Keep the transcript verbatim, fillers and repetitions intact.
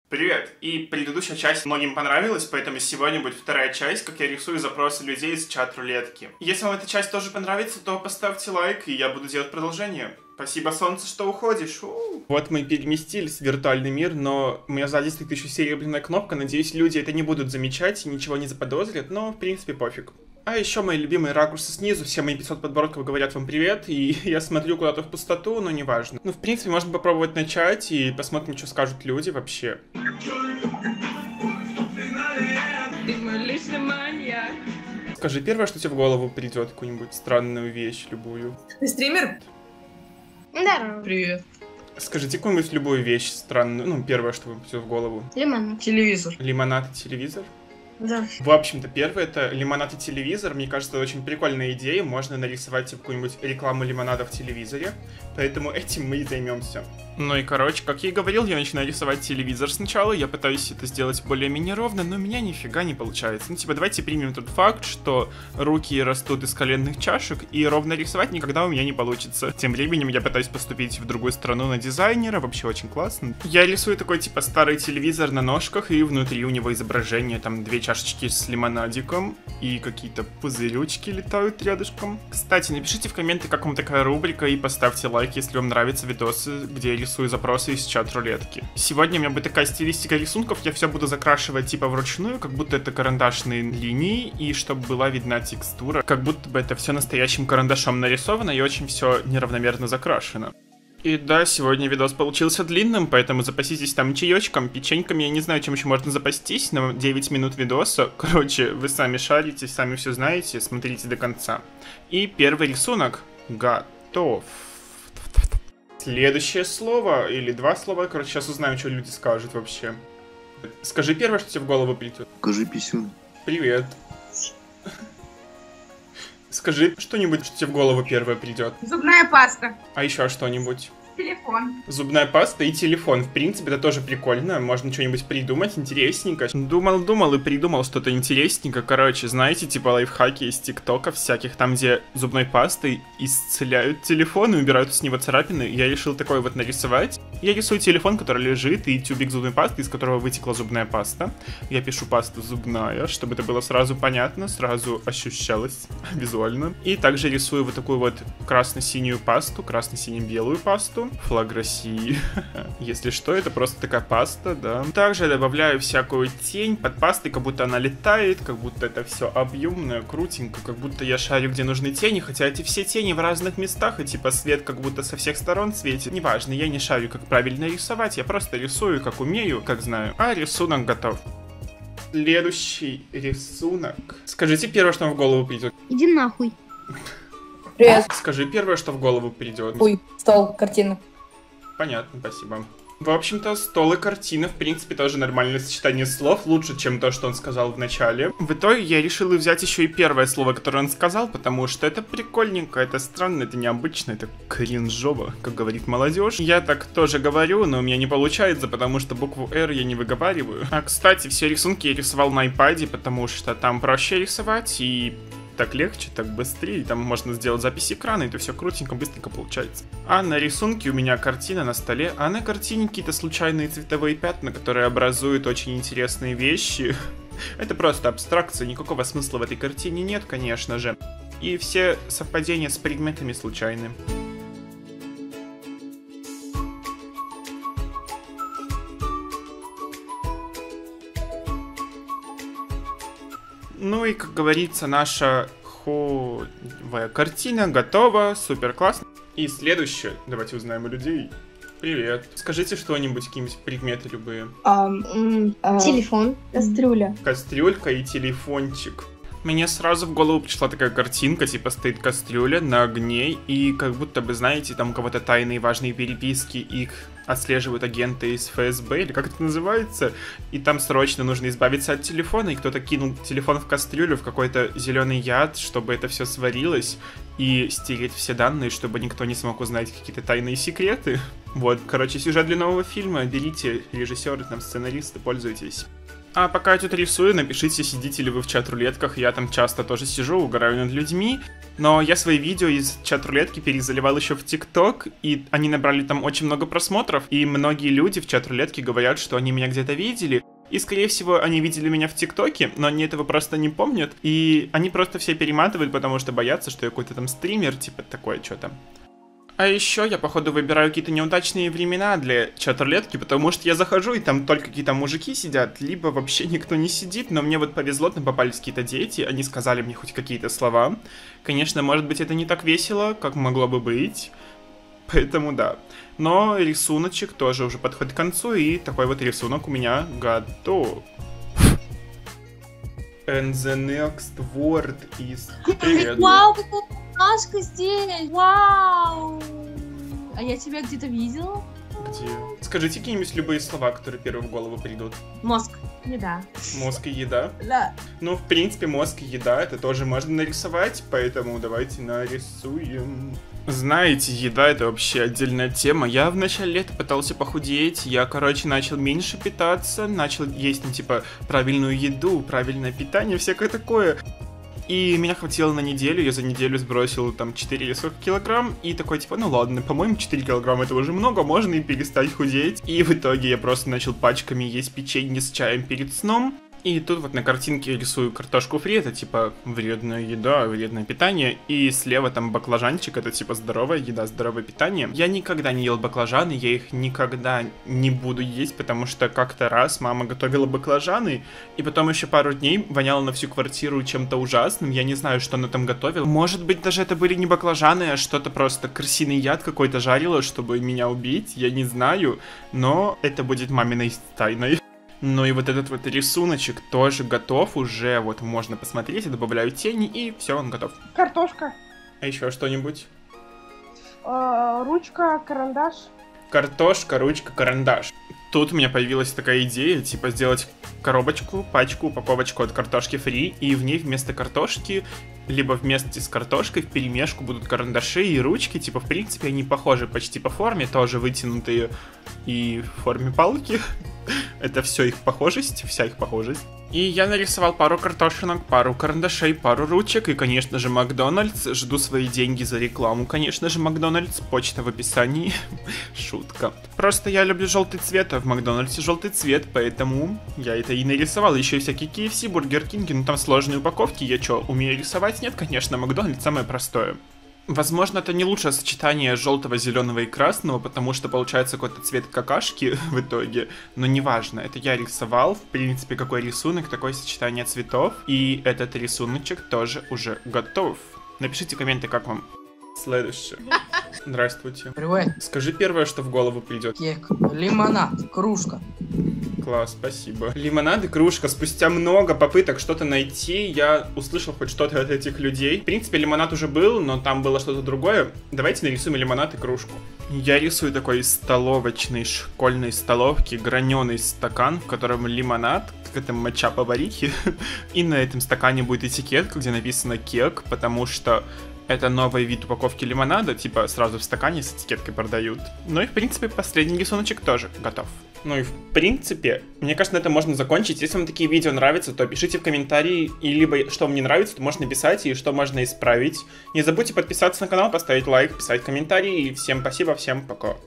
Привет! И предыдущая часть многим понравилась, поэтому сегодня будет вторая часть, как я рисую запросы людей из чат-рулетки. Если вам эта часть тоже понравится, то поставьте лайк, и я буду делать продолжение. Спасибо, солнце, что уходишь. У-у-у. Вот мы переместились в виртуальный мир, но у меня сзади стоит еще серебряная кнопка. Надеюсь, люди это не будут замечать и ничего не заподозрят, но в принципе пофиг. А еще мои любимые ракурсы снизу, все мои пятьсот подбородков говорят вам привет, и я смотрю куда-то в пустоту, но неважно. Ну, в принципе, можно попробовать начать, и посмотрим, что скажут люди вообще. Скажи первое, что тебе в голову придет, какую-нибудь странную вещь, любую. Ты стример? Да. Привет. Скажите какую-нибудь любую вещь странную, ну, первое, что вам придет в голову. Лимонад. Телевизор. Лимонад и телевизор? Да. В общем-то, первое это лимонад и телевизор. Мне кажется, это очень прикольная идея. Можно нарисовать какую-нибудь рекламу лимонада в телевизоре. Поэтому этим мы и займемся. Ну и короче, как я и говорил, я начинаю рисовать телевизор сначала. Я пытаюсь это сделать более-менее ровно, но у меня нифига не получается. Ну типа, давайте примем тот факт, что руки растут из коленных чашек, и ровно рисовать никогда у меня не получится. Тем временем я пытаюсь поступить в другую страну на дизайнера. Вообще очень классно. Я рисую такой типа старый телевизор на ножках, и внутри у него изображение, там две чашечки с лимонадиком, и какие-то пузырючки летают рядышком. Кстати, напишите в комменты, как вам такая рубрика, и поставьте лайк, если вам нравятся видосы, где я рисую запросы из чат-рулетки. Сегодня у меня будет такая стилистика рисунков, я все буду закрашивать типа вручную, как будто это карандашные линии, и чтобы была видна текстура, как будто бы это все настоящим карандашом нарисовано, и очень все неравномерно закрашено. И да, сегодня видос получился длинным, поэтому запаситесь там чаечком, печеньками, я не знаю, чем еще можно запастись, на девять минут видоса. Короче, вы сами шарите, сами все знаете, смотрите до конца. И первый рисунок готов. Следующее слово, или два слова, короче, сейчас узнаем, что люди скажут вообще. Скажи первое, что тебе в голову придет. Скажи писюн. Привет. Скажи что-нибудь, что тебе в голову первое придет. Зубная паста. А еще что-нибудь. Телефон. Зубная паста и телефон. В принципе, это тоже прикольно. Можно что-нибудь придумать интересненько. Думал-думал и придумал что-то интересненько. Короче, знаете, типа лайфхаки из ТикТока всяких, там, где зубной пастой исцеляют телефон и убирают с него царапины. Я решил такое вот нарисовать. Я рисую телефон, который лежит, и тюбик зубной пасты, из которого вытекла зубная паста. Я пишу паста зубная, чтобы это было сразу понятно, сразу ощущалось визуально. И также рисую вот такую вот красно-синюю пасту, красно-сине-белую пасту. Флаг России. Если что, это просто такая паста, да. Также я добавляю всякую тень под пастой, как будто она летает, как будто это все объемное, крутенько, как будто я шарю, где нужны тени, хотя эти все тени в разных местах, и типа свет как будто со всех сторон светит. Неважно, я не шарю, как правильно рисовать, я просто рисую, как умею, как знаю. А рисунок готов. Следующий рисунок. Скажите первое, что вам в голову придет. Иди нахуй. Привет. Скажи первое, что в голову придет. Ой, стол, картина. Понятно, спасибо. В общем-то, стол и картина, в принципе, тоже нормальное сочетание слов, лучше, чем то, что он сказал в начале. В итоге я решил взять еще и первое слово, которое он сказал, потому что это прикольненько, это странно, это необычно, это кринжово, как говорит молодежь. Я так тоже говорю, но у меня не получается, потому что букву R я не выговариваю. А, кстати, все рисунки я рисовал на iPad, потому что там проще рисовать и... так легче, так быстрее, там можно сделать запись экрана, и это все крутенько, быстренько получается. А на рисунке у меня картина на столе, а на картине какие-то случайные цветовые пятна, которые образуют очень интересные вещи. Это просто абстракция, никакого смысла в этой картине нет, конечно же. И все совпадения с предметами случайны. Ну и, как говорится, наша ходовая картина готова, супер классно. И следующее, давайте узнаем у людей. Привет. Скажите что-нибудь, какие-нибудь предметы любые. Um, uh, Телефон. Кастрюля. Кастрюлька и телефончик. Мне сразу в голову пришла такая картинка, типа стоит кастрюля на огне, и как будто бы, знаете, там у кого-то тайные важные переписки, их отслеживают агенты из эф эс бэ, или как это называется, и там срочно нужно избавиться от телефона, и кто-то кинул телефон в кастрюлю, в какой-то зеленый яд, чтобы это все сварилось, и стереть все данные, чтобы никто не смог узнать какие-то тайные секреты. Вот, короче, сюжет для нового фильма, берите режиссеры, там, сценаристы, пользуйтесь. А пока я тут рисую, напишите, сидите ли вы в чат-рулетках, я там часто тоже сижу, угораю над людьми, но я свои видео из чат-рулетки перезаливал еще в ТикТок, и они набрали там очень много просмотров, просмотров, и многие люди в чат-рулетке говорят, что они меня где-то видели. И, скорее всего, они видели меня в ТикТоке, но они этого просто не помнят. И они просто все перематывают, потому что боятся, что я какой-то там стример, типа такое что-то. А еще я, походу, выбираю какие-то неудачные времена для чат-рулетки, потому что я захожу, и там только какие-то мужики сидят, либо вообще никто не сидит, но мне вот повезло, там попались какие-то дети, они сказали мне хоть какие-то слова. Конечно, может быть, это не так весело, как могло бы быть, поэтому да. Но рисуночек тоже уже подходит к концу, и такой вот рисунок у меня готов. And the next word is... Привет. Вау, какая маска здесь! Вау! А я тебя где-то видела? Где? Скажите какие-нибудь любые слова, которые первые в голову придут. Мозг. Еда. Мозг и еда? Да. Ну, в принципе, мозг и еда, это тоже можно нарисовать, поэтому давайте нарисуем. Знаете, еда — это вообще отдельная тема. Я в начале лета пытался похудеть, я, короче, начал меньше питаться, начал есть, ну, типа, правильную еду, правильное питание, всякое такое. И меня хватило на неделю, я за неделю сбросил там четыре или сколько килограмм, и такой типа, ну ладно, по-моему, четыре килограмма это уже много, можно и перестать худеть. И в итоге я просто начал пачками есть печенье с чаем перед сном. И тут вот на картинке я рисую картошку фри, это типа вредная еда, вредное питание. И слева там баклажанчик, это типа здоровая еда, здоровое питание. Я никогда не ел баклажаны, я их никогда не буду есть, потому что как-то раз мама готовила баклажаны, и потом еще пару дней воняла на всю квартиру чем-то ужасным. Я не знаю, что она там готовила. Может быть, даже это были не баклажаны, а что-то просто крысиный яд какой-то жарила, чтобы меня убить, я не знаю. Но это будет маминой тайной. Ну и вот этот вот рисуночек тоже готов, уже вот можно посмотреть, я добавляю тени, и все, он готов. Картошка. А еще что-нибудь? Э, ручка, карандаш. Картошка, ручка, карандаш. Тут у меня появилась такая идея, типа сделать коробочку, пачку, упаковочку от картошки фри, и в ней вместо картошки, либо вместе с картошкой вперемешку будут карандаши и ручки, типа в принципе они похожи почти по форме, тоже вытянутые и в форме палки. Это все их похожесть, вся их похожесть. И я нарисовал пару картошинок, пару карандашей, пару ручек и, конечно же, Макдональдс. Жду свои деньги за рекламу, конечно же, Макдональдс. Почта в описании. Шутка. Просто я люблю желтый цвет, а в Макдональдсе желтый цвет, поэтому я это и нарисовал. Еще и всякие кей эф си, Бургер Кинги, ну там сложные упаковки. Я что, умею рисовать? Нет, конечно, Макдональдс самое простое. Возможно, это не лучшее сочетание желтого, зеленого и красного, потому что получается какой-то цвет какашки в итоге, но неважно, это я рисовал, в принципе, какой рисунок, такое сочетание цветов, и этот рисуночек тоже уже готов. Напишите комменты, как вам. Следующее. Здравствуйте. Привет. Скажи первое, что в голову придет. Кек, лимонад, кружка. Класс, спасибо. Лимонад и кружка. Спустя много попыток что-то найти, я услышал хоть что-то от этих людей. В принципе, лимонад уже был, но там было что-то другое. Давайте нарисуем лимонад и кружку. Я рисую такой столовочный, школьной столовки, граненый стакан, в котором лимонад, как это моча поварихи. И на этом стакане будет этикетка, где написано кек, потому что это новый вид упаковки лимонада, типа сразу в стакане с этикеткой продают. Ну и в принципе последний рисуночек тоже готов. Ну и в принципе, мне кажется, на этом можно закончить. Если вам такие видео нравятся, то пишите в комментарии, и либо что вам не нравится, то можно написать, и что можно исправить. Не забудьте подписаться на канал, поставить лайк, писать комментарии, и всем спасибо, всем пока.